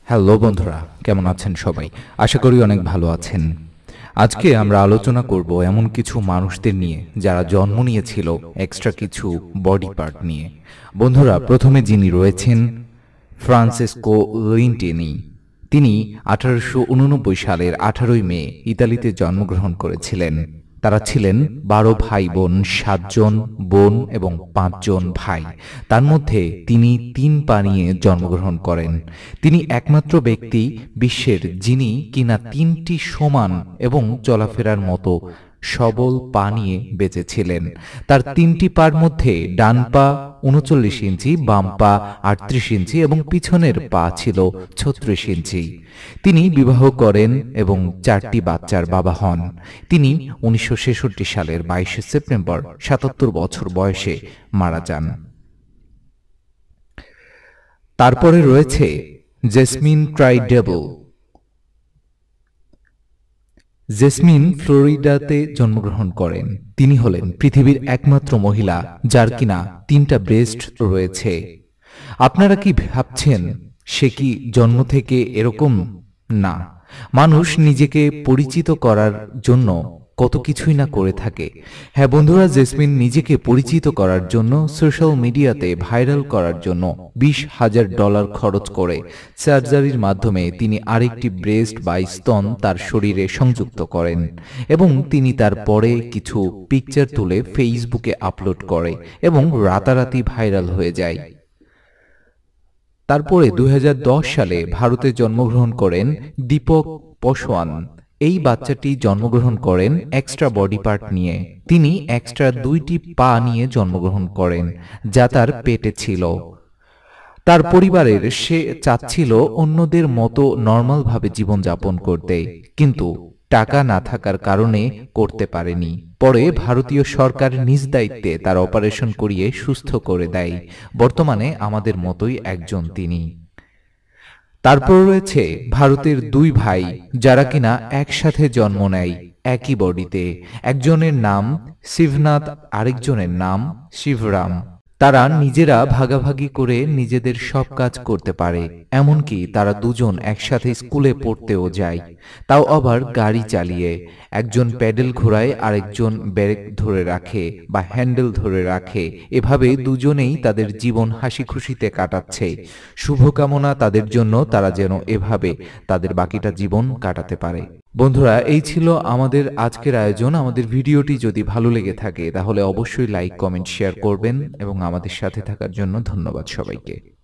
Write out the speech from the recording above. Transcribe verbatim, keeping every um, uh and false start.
Hello বন্ধুরা, কেমন আছেন সবাই? আশা করি অনেক ভালো আছেন। আজকে আমরা আলোচনা করব এমন কিছু মানুষদের নিয়ে যারা জন্ম নিয়েছিল এক্সট্রা কিছু বডি পার্ট নিয়ে। বন্ধুরা, প্রথমে যিনি রয়েছেন ফ্রান্সেসকো লুইন্টিনি। তিনি আঠারোশো উননব্বই সালের আঠারোই মে ইতালিতে জন্মগ্রহণ করেছিলেন। তারা ছিলেন বারো ভাই বোন, সাতজন বোন এবং পাঁচজন ভাই। তার মধ্যে তিনি তিন পা নিয়ে জন্মগ্রহণ করেন। তিনি একমাত্র ব্যক্তি বিশ্বের যিনি কিনা তিনটি সমান এবং চলাফেরার মতো সবল পা নিয়ে বেঁচেছিলেন। তার তিনটি পার মধ্যে ডান পা উনচল্লিশ ইঞ্চি, বাম পা আটত্রিশ ইঞ্চি এবং পিছনের পা ছিল ছত্রিশ ইঞ্চি। তিনি বিবাহ করেন এবং চারটি বাচ্চার বাবা হন। তিনি উনিশশো ছেষট্টি সালের বাইশে সেপ্টেম্বর সাতাত্তর বছর বয়সে মারা যান। তারপরে রয়েছে জেসমিন ট্রাইডেবল। জেসমিন ফ্লোরিডাতে জন্মগ্রহণ করেন। তিনি হলেন পৃথিবীর একমাত্র মহিলা যার কিনা তিনটা ব্রেস্ট রয়েছে। আপনারা কি ভাবছেন সে কি জন্ম থেকে এরকম? না, মানুষ নিজেকে পরিচিত করার জন্য কত কিছুই না করে থাকে। হ্যাঁ বন্ধুরা, জেসমিন নিজেকে পরিচিত করার জন্য সোশ্যাল মিডিয়াতে ভাইরাল করার জন্য বিশ হাজার ডলার খরচ করে সার্জারির মাধ্যমে তিনি আরেকটি ব্রেস্ট বা স্তন তার শরীরে সংযুক্ত করেন এবং তিনি তার পরে কিছু পিকচার তুলে ফেসবুকে আপলোড করে এবং রাতারাতি ভাইরাল হয়ে যায়। তারপরে দুই হাজার দশ সালে ভারতে জন্মগ্রহণ করেন দীপক পাসওয়ান। এই বাচ্চাটি জন্মগ্রহণ করেন এক্সট্রা বডি পার্ট নিয়ে। তিনি এক্সট্রা দুইটি পা নিয়ে জন্মগ্রহণ করেন যা তার পেটে ছিল। তার পরিবারের সে চাচ্ছিল অন্যদের মতো নর্মাল ভাবে জীবনযাপন করতে, কিন্তু টাকা না থাকার কারণে করতে পারেনি। পরে ভারতীয় সরকার নিজ দায়িত্বে তার অপারেশন করিয়ে সুস্থ করে দেয়। বর্তমানে আমাদের মতোই একজন তিনি। তারপর রয়েছে ভারতের দুই ভাই যারা কিনা একসাথে জন্ম নেয় একই বডিতে। একজনের নাম শিবনাথ, আরেকজনের নাম শিবরাম। তারা নিজেরা ভাগাভাগি করে নিজেদের সব কাজ করতে পারে, এমনকি তারা দুজন একসাথে স্কুলে পড়তেও যায়, তাও আবার গাড়ি চালিয়ে। একজন প্যাডেল ঘোরায়, আরেকজন ব্রেক ধরে রাখে বা হ্যান্ডেল ধরে রাখে। এভাবে দুজনেই তাদের জীবন হাসি খুশিতে কাটাচ্ছে। শুভকামনা তাদের জন্য, তারা যেন এভাবে তাদের বাকিটা জীবন কাটাতে পারে। বন্ধুরা, এই ছিল আমাদের আজকের আয়োজন। আমাদের ভিডিওটি যদি ভালো লেগে থাকে তাহলে অবশ্যই লাইক, কমেন্ট, শেয়ার করবেন এবং আমাদের সাথে থাকার জন্য ধন্যবাদ সবাইকে।